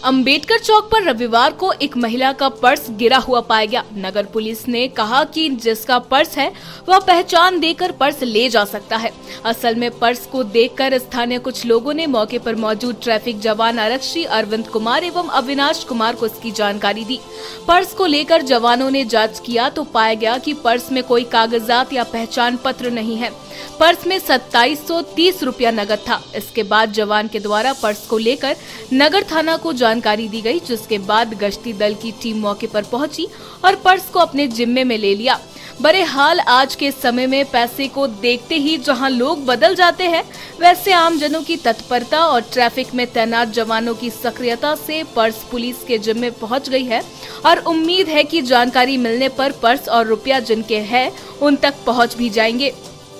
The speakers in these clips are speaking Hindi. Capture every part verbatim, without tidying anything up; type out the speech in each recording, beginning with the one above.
अंबेडकर चौक पर रविवार को एक महिला का पर्स गिरा हुआ पाया गया। नगर पुलिस ने कहा कि जिसका पर्स है वह पहचान देकर पर्स ले जा सकता है। असल में पर्स को देखकर स्थानीय कुछ लोगों ने मौके पर मौजूद ट्रैफिक जवान आरक्षी अरविंद कुमार एवं अविनाश कुमार को इसकी जानकारी दी। पर्स को लेकर जवानों ने जांच किया तो पाया गया कि पर्स में कोई कागजात या पहचान पत्र नहीं है। पर्स में सत्ताईस सौ तीस रुपया नकद था। इसके बाद जवान के द्वारा पर्स को लेकर नगर थाना को जानकारी दी गई, जिसके बाद गश्ती दल की टीम मौके पर पहुंची और पर्स को अपने जिम्मे में ले लिया। बहरहाल आज के समय में पैसे को देखते ही जहां लोग बदल जाते हैं, वैसे आमजनों की तत्परता और ट्रैफिक में तैनात जवानों की सक्रियता से पर्स पुलिस के जिम्मे पहुंच गई है और उम्मीद है कि जानकारी मिलने पर पर्स और रुपया जिनके है उन तक पहुँच भी जाएंगे।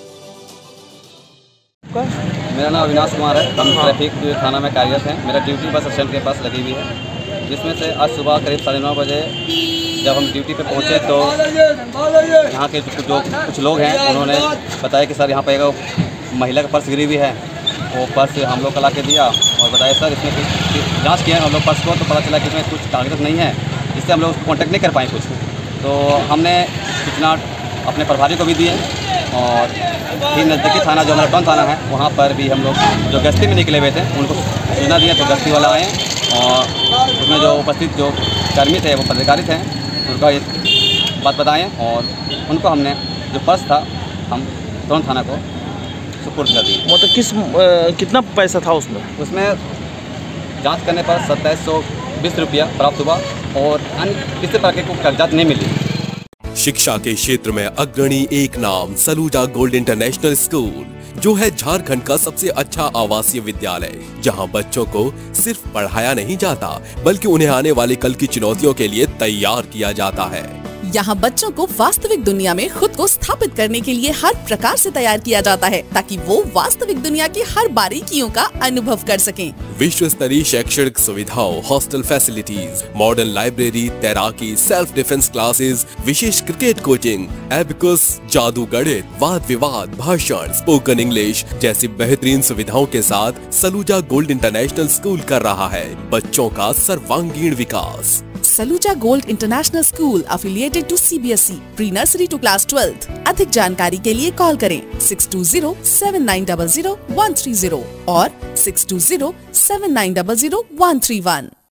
मेरा नाम अविनाश कुमार है। हम ट्रैफिक थाना में कार्यरत हैं। मेरा ड्यूटी बस स्टैंड के पास लगी हुई है, जिसमें से आज सुबह करीब साढ़े नौ बजे जब हम ड्यूटी पे पहुंचे तो यहाँ के जो कुछ लोग हैं उन्होंने बताया कि सर यहाँ पर एक महिला का पर्स गिरी हुई है। वो पर्स हम लोग को ला के दिया और बताया सर इसमें कुछ जाँच किया हम लोग पर्स को, तो पता चला कि इसमें कुछ कागज़ नहीं है, जिससे हम लोग उसको कॉन्टैक्ट नहीं कर पाए कुछ। तो हमने सूचना अपने प्रभारी को भी दिए और फिर नज़दीकी थाना जो हमारा टाउन थाना है वहाँ पर भी हम लोग जो गश्ती में निकले हुए थे उनको सूचना दिया। तो गश्ती वाला आए और उसमें जो उपस्थित जो कर्मी थे वो पदाधिकारी थे उनका ये बात बताएं और उनको हमने जो पर्स था हम टाउन थाना को सुपुर्द कर दिए। मतलब किस आ, कितना पैसा था उसमें? उसमें जाँच करने पर सत्ताईस सौ बीस रुपया प्राप्त हुआ और अन्य किसी प्रकार के कोई कागजात नहीं मिली। शिक्षा के क्षेत्र में अग्रणी एक नाम सलूजा गोल्ड इंटरनेशनल स्कूल, जो है झारखंड का सबसे अच्छा आवासीय विद्यालय, जहां बच्चों को सिर्फ पढ़ाया नहीं जाता बल्कि उन्हें आने वाले कल की चुनौतियों के लिए तैयार किया जाता है। यहाँ बच्चों को वास्तविक दुनिया में खुद को स्थापित करने के लिए हर प्रकार से तैयार किया जाता है, ताकि वो वास्तविक दुनिया की हर बारीकियों का अनुभव कर सकें। विश्व स्तरीय शैक्षणिक सुविधाओं, हॉस्टल फैसिलिटीज, मॉडर्न लाइब्रेरी, तैराकी, सेल्फ डिफेंस क्लासेस, विशेष क्रिकेट कोचिंग, एबिकस, जादू गणित, वाद विवाद, भाषण, स्पोकन इंग्लिश जैसी बेहतरीन सुविधाओं के साथ सलूजा गोल्ड इंटरनेशनल स्कूल कर रहा है बच्चों का सर्वांगीण विकास। Saluja gold international school affiliated to C B S E, pre nursery to class twelfth. अधिक जानकारी के लिए कॉल करें six two zero seven nine double zero one three zero और six two zero seven nine double zero one three one.